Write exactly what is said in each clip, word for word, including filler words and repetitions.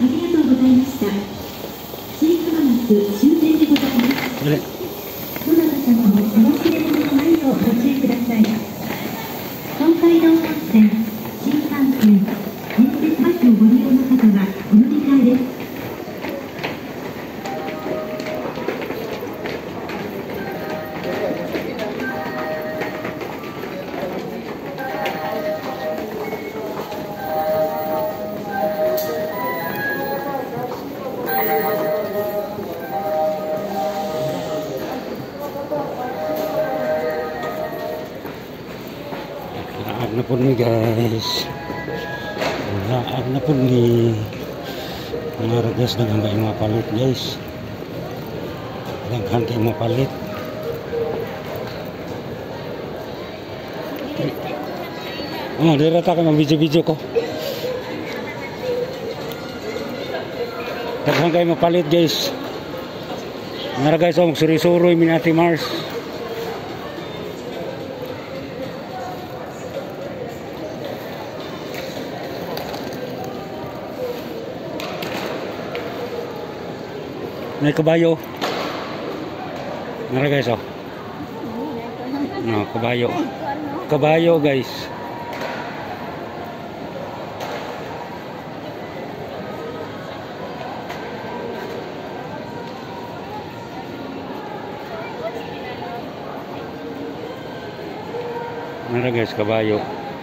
ありがとうございました。新浜松終点でございます。どなた様もお忘れ物のないようご注意ください。東海道本線、新幹線、電鉄バスをご利用の方はお乗り換えです。 Laag na po ni guys. Laag na po ni mga ragas na hanggang mga palit guys. Daghan kayo mga palit. Oh, dirata ka ng video-video ko. Daghan kayo mga palit guys. Mga guys, oh, magsuri-suroy minati Mars. May kabayo. Nara guys, oh. No, kabayo. Kabayo guys. Nara guys, kabayo.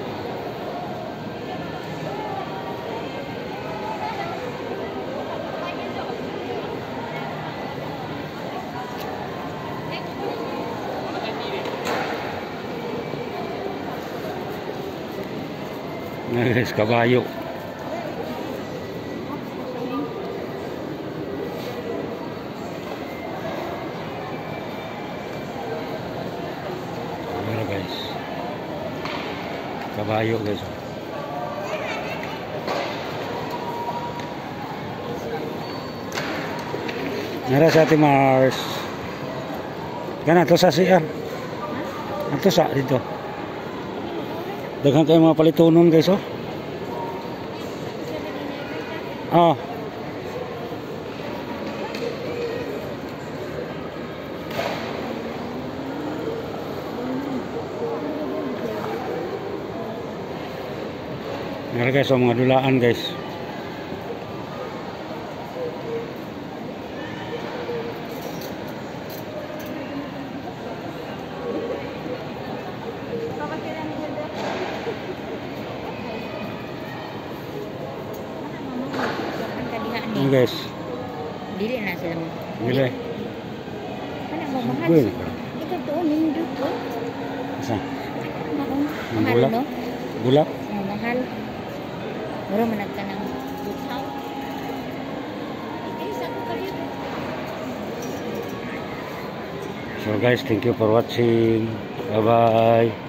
Nah guys, kabayo. Nah guys, kabayo guys. Nara sa Ate Mars. Kana to sa siya. Ato sa dito. Daghan kayo mga palitunon guys, oh. Oh. Meron guys, oh, mga dulaan guys. Ini guys. Dili na sila mo. Dili. Ano mo mahal? Dili. Ikaw to nindo ko. Asa? Mahal Bulak? no? Bulak? Oh, mahal. Muro man ka nang butaw. So guys, thank you for watching. Bye bye.